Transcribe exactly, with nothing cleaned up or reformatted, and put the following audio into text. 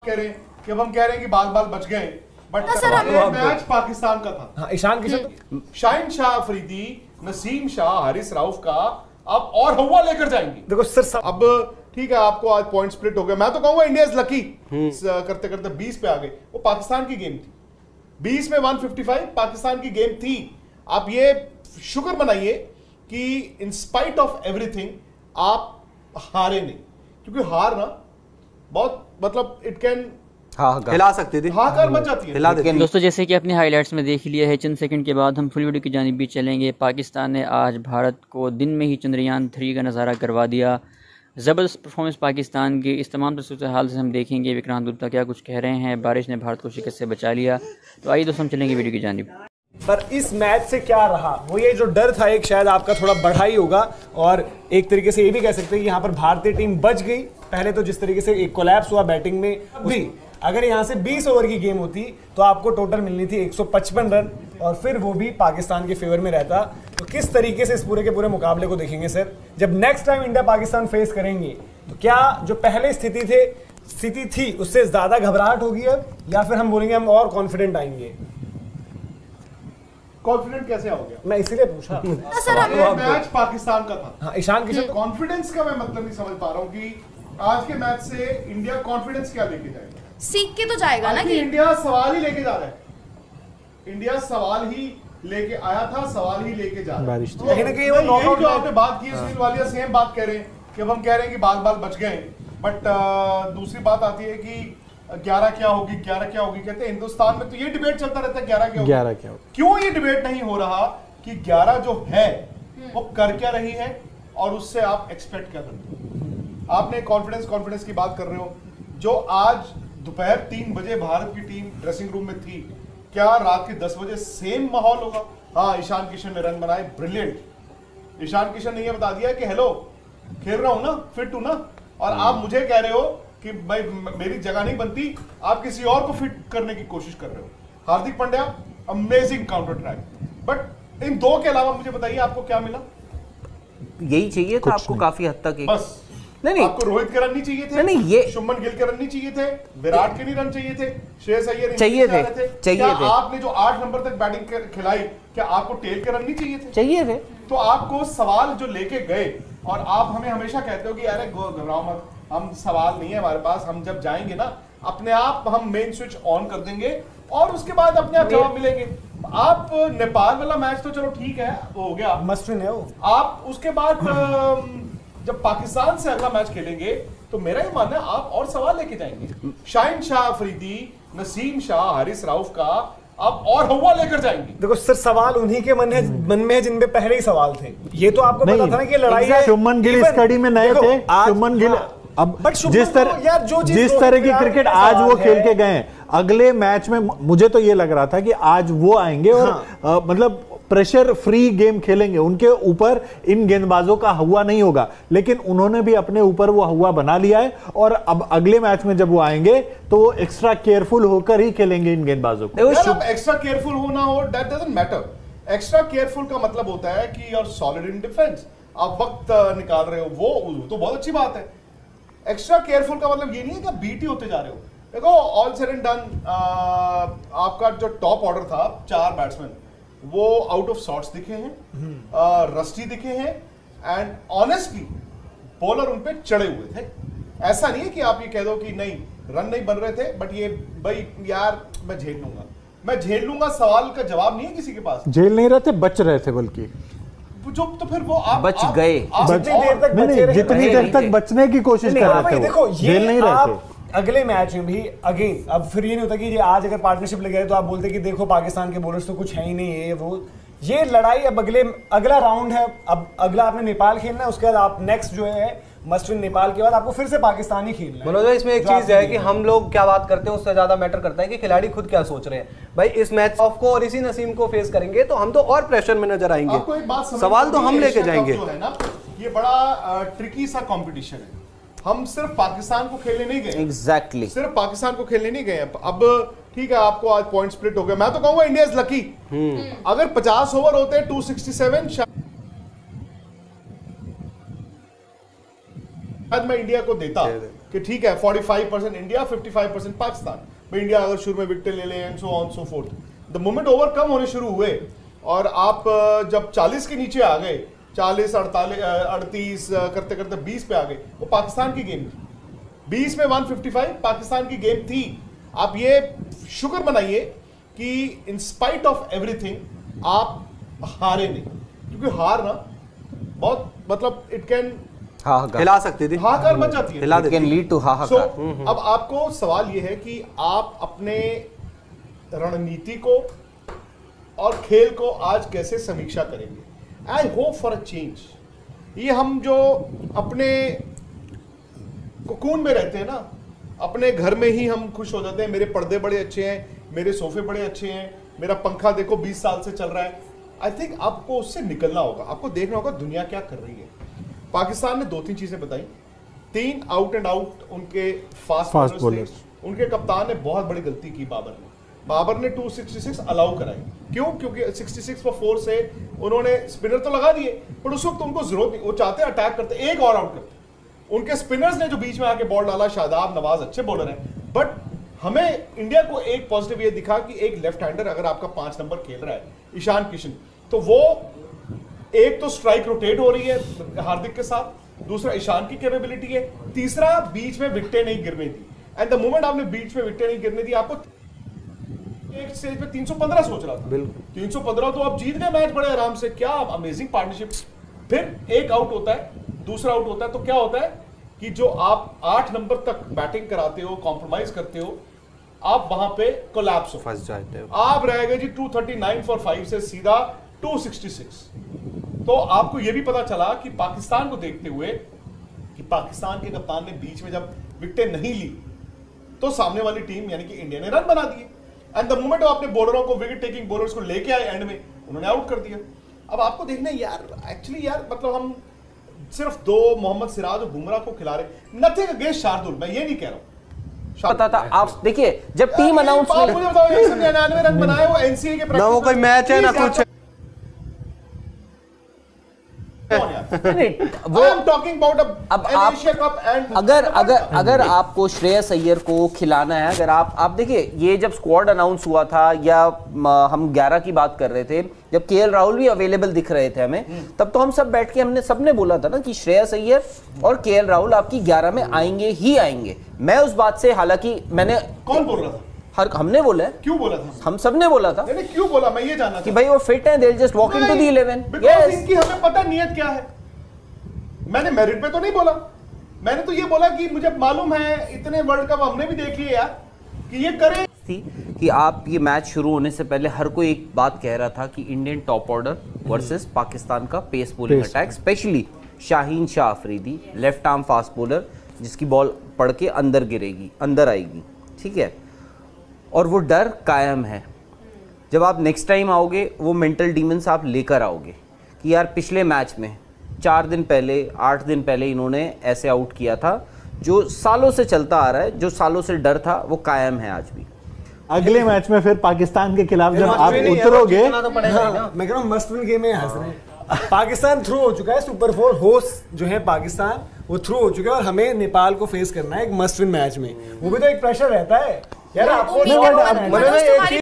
कह रहे हैं कि अब हम कह रहे हैं कि बाल बाल बच गए, बट मैच पाकिस्तान का था। हाँ, ईशान किशन, शाहिन शाह अफरीदी, नसीम शाह, हारिस राउफ का अब और हवा लेकर जाएंगे। देखो सर, अब ठीक है, आपको आज पॉइंट स्प्लिट हो गया। मैं तो कहूंगा इंडिया इज लकी, करते करते बीस पे आ गए। वो पाकिस्तान की गेम थी, बीस में एक सौ पचपन पाकिस्तान की गेम थी। आप ये शुक्र मनाइए कि इन स्पाइट ऑफ एवरीथिंग आप हारे नहीं, क्योंकि हार ना बहुत मतलब इट कैन हिला सकती थी, हाकार मच जाती है, हिला देती है। दोस्तों, जैसे कि अपने हाइलाइट्स में देख लिया है, चंद सेकंड के बाद हम फुल वीडियो की जानिब भी चलेंगे। पाकिस्तान ने आज भारत को दिन में ही चंद्रयान थ्री का नज़ारा करवा दिया। ज़बरदस्त परफॉर्मेंस पाकिस्तान की। इस तमाम सूरत हाल से हम देखेंगे विक्रांत गुप्ता क्या कुछ कह रहे हैं। बारिश ने भारत को शिकस्त से बचा लिया। तो आइए दोस्तों, हम चलेंगे वीडियो की जानिब। पर इस मैच से क्या रहा, वो ये जो डर था एक शायद आपका थोड़ा बढ़ा ही होगा, और एक तरीके से ये भी कह सकते हैं कि यहाँ पर भारतीय टीम बच गई। पहले तो जिस तरीके से एक कोलैप्स हुआ बैटिंग में, भी अगर यहाँ से बीस ओवर की गेम होती तो आपको टोटल मिलनी थी एक सौ पचपन रन, और फिर वो भी पाकिस्तान के फेवर में रहता। तो किस तरीके से इस पूरे के पूरे मुकाबले को देखेंगे सर, जब next time India Pakistan face करेंगे, तो क्या जो पहले स्थिति थे स्थिति थी उससे ज्यादा घबराहट होगी अब, या फिर हम बोलेंगे हम और कॉन्फिडेंट आएंगे? कॉन्फिडेंट कैसे आओगे? मैं इसीलिए पूछा। मैच पाकिस्तान का था। हाँ, ईशान किशन, कॉन्फिडेंस का मैं मतलब नहीं समझ पा रहा हूँ कि आज के मैच से इंडिया कॉन्फिडेंस क्या लेके जाएगा? सीख के तो जाएगा ना कि इंडिया सवाल ही लेके जा रहा है। इंडिया सवाल ही लेके आया था, सवाल ही लेके जा रहा है। तो कहीं ना कहीं वो नॉकआउट जो आपने बात की, सुनील वालिया सेम बात कह रहे हैं कि अब हम कह रहे हैं कि बाल बाल बच गए, बट दूसरी बात आती है कि ग्यारह क्या होगी, ग्यारह क्या होगी। कहते हैं हिंदुस्तान में तो ये डिबेट चलता रहता है, ग्यारह क्या होगी, ग्यारह क्या होगी। क्यों ये डिबेट नहीं हो रहा कि ग्यारह जो है वो कर क्या रही है और उससे आप एक्सपेक्ट क्या करते हो? आपने कॉन्फिडेंस कॉन्फिडेंस की बात कर रहे हो। जो आज दोपहर तीन बजे भारत की टीम ड्रेसिंग रूम में थी, क्या रात के दस बजे सेम माहौल होगा? हाँ, ईशान किशन ने रन बनाए, ब्रिलियंट। ईशान किशन ने यह बता दिया कि हेलो, खेल रहा हूं ना, फिट हूं ना, और आप मुझे कह रहे हो कि भाई मेरी जगह नहीं बनती, आप किसी और को फिट करने की कोशिश कर रहे हो। Hardik Pandya amazing counter track, but इन दो के अलावा मुझे बताइए आपको क्या मिला? यही चाहिए था आपको काफी हद तक। बस नहीं नहीं, आपको रोहित के रन नहीं चाहिए थे, नहीं ये शुभमन गिल के रन नहीं चाहिए थे, विराट के नहीं रन चाहिए थे, श्रेयस अय्यर चाहिए थे, चाहिए थे। आपने जो आठ नंबर तक बैटिंग खिलाई, क्या आपको टेल के रन नहीं चाहिए थे? चाहिए थे। तो आपको सवाल जो लेके गए, और आप हमें हमेशा कहते हो कि अरे घबराओ मत, हम सवाल नहीं है हमारे पास, हम जब जाएंगे ना अपने आप हम मेन स्विच ऑन कर देंगे और उसके बाद अपने आप जवाब मिलेंगे। आप नेपाल वाला मैच तो चलो ठीक है, वो हो गया, मस्ट विन है वो। आप उसके बाद जब पाकिस्तान से अगला मैच खेलेंगे तो मेरा ही मानना है आप और सवाल लेके जाएंगे। शाहिन शाह अफरीदी, नसीम शाह, हारिस राउफ का आप और हवा लेकर जाएंगे। देखो सर, सवाल उन्हीं के मन है मन में है जिनपे पहले ही सवाल थे। ये तो आपको पता था ना कि लड़ाई है। शुभमन गिल इस कड़ी में नए थे। शुभमन गिल अब जिस तरह यार जो जिस तरह की क्रिकेट आज वो खेल के गए, अगले मैच में मुझे तो ये लग रहा था कि आज वो आएंगे और हाँ। मतलब प्रेशर फ्री गेम खेलेंगे, उनके ऊपर इन गेंदबाजों का हवा नहीं होगा, लेकिन उन्होंने भी अपने ऊपर वो हवा बना लिया है। और अब अगले मैच में जब वो आएंगे तो वो एक्स्ट्रा केयरफुल होकर ही खेलेंगे इन गेंदबाजों को। एक्स्ट्रा केयरफुल होना हो that doesn't matter. Extra careful का मतलब होता है कि you are solid in defence, आप वक्त निकाल रहे हो, वो तो बहुत अच्छी बात है। एक्स्ट्रा केयरफुल का मतलब ये नहीं है कि आप बीटी होते जा रहे हो। देखो ऑल सेड एंड डन, आपका जो टॉप ऑर्डर था, चार बैट्समैन वो आउट ऑफ सॉर्ट्स दिखे हैं, रस्टी दिखे हैं, एंड ऑनेस्टली बॉलर उन पे चढ़े हुए थे। ऐसा नहीं है कि आप ये कह दो कि नहीं रन नहीं बन रहे थे, बट ये भाई यार मैं झेल लूंगा, मैं झेल लूंगा, सवाल का जवाब नहीं है किसी के पास। झेल नहीं रहे थे, बच रहे थे, बल्कि जो तो फिर वो आप बच आप, गए आप, जितनी देर तक बचे रहे, जितनी देर तक बचने की कोशिश कर रहे थे, देखो झेल नहीं रहे थे। अगले मैच में भी अगेन अब फिर ये नहीं होता कि ये आज अगर पार्टनरशिप लगे तो आप बोलते कि देखो पाकिस्तान के बॉलर्स तो कुछ है ही नहीं, ये वो ये लड़ाई अब अगले अगला राउंड है। अब अगला आपने नेपाल खेलना है, उसके बाद आप नेक्स्ट जो है मस्ट विन नेपाल के बाद आपको फिर से पाकिस्तान ही खेलना है। मनोज भाई, इसमें एक चीज है कि हम लोग क्या बात करते हैं उससे ज्यादा मैटर करता है कि खिलाड़ी खुद क्या सोच रहे हैं। भाई इस मैच ऑफ को और इसी नसीम को फेस करेंगे तो हम तो और प्रेशर में नजर आएंगे। आपको एक बात समझ सवाल तो हम लेके जाएंगे। जो है ना, ये बड़ा ट्रिकी सा कंपटीशन है। हम सिर्फ पाकिस्तान को खेलने नहीं गए, एग्जैक्टली exactly. सिर्फ पाकिस्तान को खेलने नहीं गए। अब ठीक है, आपको आज पॉइंट स्प्लिट हो गया। मैं तो कहूंगा इंडिया इज लकी। अगर पचास ओवर होते दो सौ सड़सठ, शायद मैं इंडिया को देता, कि ठीक है पैंतालीस परसेंट इंडिया, पचपन परसेंट पाकिस्तान, भाई इंडिया अगर शुरू में विकेट ले ले and so on so forth. The moment over कम होने शुरू हुए और आप जब चालीस के नीचे आ गए, चालीस अड़तालीस अड़तीस करते करते बीस पे आ गए, वो पाकिस्तान की गेम थी। बीस में एक सौ पचपन पाकिस्तान की गेम थी। आप ये शुक्र मनाइए कि इन स्पाइट ऑफ एवरीथिंग आप हारे नहीं, क्योंकि हार ना बहुत मतलब इट कैन हिला सकती थी, हाहाकार मच जाती है, हिला It can lead to हाहाकार। so, अब आपको सवाल यह है कि आप अपने रणनीति को और खेल को आज कैसे समीक्षा करेंगे। I hope for a change. ये हम जो अपने कोकून में रहते हैं ना, अपने घर में ही हम खुश हो जाते हैं, मेरे पर्दे बड़े अच्छे हैं, मेरे सोफे बड़े अच्छे हैं, मेरा पंखा देखो बीस साल से चल रहा है। आई थिंक आपको उससे निकलना होगा, आपको देखना होगा दुनिया क्या कर रही है। पाकिस्तान ने दो तीन चीजें बताई, तीन आउट एंड आउट उनके फास्ट, फास्ट बॉलर्स थे। उनके कप्तान ने बहुत बड़ी गलती की, बाबर ने बाबर ने दो सौ छियासठ अलाउ कराई। क्यों? क्योंकि छियासठ पर फोर से उन्होंने स्पिनर तो लगा दिए, पर उस वक्त उनको जरूरत नहीं, वो चाहते अटैक करते, एक और आउट करते। उनके स्पिनर्स ने जो बीच में आके बॉल डाला, शादाब नवाज अच्छे बॉलर हैं, बट हमें इंडिया को एक पॉजिटिव ये दिखा कि एक लेफ्ट हैंडर अगर आपका पांच नंबर खेल रहा है, ईशान किशन, तो वो एक तो स्ट्राइक रोटेट हो रही है हार्दिक के साथ, दूसरा ईशान की कैपेबिलिटी है, तीसरा बीच में विकेटें नहीं गिरने दी। एंड द मोमेंट आपने बीच में विकेटें नहीं गिरने दी, आपको एक स्टेज पे तीन सौ पंद्रह सोच रहा था, बिल्कुल तीन सौ पंद्रह तो आप जीत गए मैच बड़े आराम से। क्या अमेजिंग पार्टनरशिप। फिर एक आउट होता है, दूसरा आउट होता है, तो क्या होता है कि जो आप आठ नंबर तक बैटिंग कराते हो, कॉम्प्रोमाइज करते हो, आप वहां पे कोलैप्स हो, फंस जाते हो। आप रह गए जी दो सौ उनतालीस फॉर फाइव से सीधा दो सौ छियासठ। तो आपको यह भी पता चला कि पाकिस्तान को देखते हुए कि पाकिस्तान के कप्तान ने बीच में जब विकेटें नहीं ली तो सामने वाली टीम यानी कि इंडिया ने रन बना दिए। एंड द मोमेंट अपने बॉलरों को, विकेट टेकिंग बॉलर्स को लेके आए एंड में, उन्होंने आउट कर दिया। अब आपको देखना है यार, एक्चुअली यार मतलब हम सिर्फ दो मोहम्मद सिराज और बुमराह को खिला रहे, नथिंग अगेंस्ट शार्दुल, मैं ये नहीं कह रहा हूं। पता था आप देखिए जब टीम अनाउंस आप मुझे बताओ, एक सौ निन्यानवे रन बनाए वो एनसीए के ना वो कोई मैच है ना कुछ। वो अब अब आप अगर अगर अगर आपको श्रेयस अय्यर को खिलाना है, अगर आप आप देखिए ये जब स्क्वाड अनाउंस हुआ था या हम ग्यारह की बात कर रहे थे, जब केएल राहुल भी अवेलेबल दिख रहे थे हमें, तब तो हम सब बैठ के हमने सबने बोला था ना कि श्रेयस अय्यर और केएल राहुल आपकी ग्यारह में आएंगे ही आएंगे। मैं उस बात से, हालांकि मैंने, कौन बोल रहा था? हर हमने बोला है। क्यों बोला था? हम सब ने बोला था। नहीं, क्यों बोला मैं ये जानना कि भाई वो फिट है, they just walk into the eleven. Yes, इनकी हमें पता नियत क्या है। मैंने मेरिट पे तो नहीं बोला, मैंने तो ये बोला कि मुझे मालूम है, इतने वर्ल्ड कप हमने भी देख लिए यार कि ये करें। थी कि आप ये मैच शुरू होने से पहले हर कोई एक बात कह रहा था कि Indian top order versus Pakistan का pace bowling attack, specially Shaheen Shah Afridi, left arm fast bowler जिसकी बॉल पड़ के अंदर गिरेगी, अंदर आएगी, ठीक है, और वो डर कायम है। जब आप नेक्स्ट टाइम आओगे वो मेंटल डीमंस आप लेकर आओगे कि यार पिछले मैच में चार दिन पहले, आठ दिन पहले इन्होंने ऐसे आउट किया था, जो सालों से चलता आ रहा है, जो सालों से डर था वो कायम है आज भी। अगले मैच में फिर पाकिस्तान के खिलाफ जब आप उतरोगे, तो हाँ, मैं कह रहा हूँ मस्ट विन गेम में हंस रहे हैं। पाकिस्तान थ्रू हो चुका है, सुपर फोर होस्ट जो है पाकिस्तान वो थ्रू हो चुके हैं, और हमें नेपाल को फेस करना है एक मस्ट विन मैच में। वो भी तो एक प्रेशर रहता है यार आपको।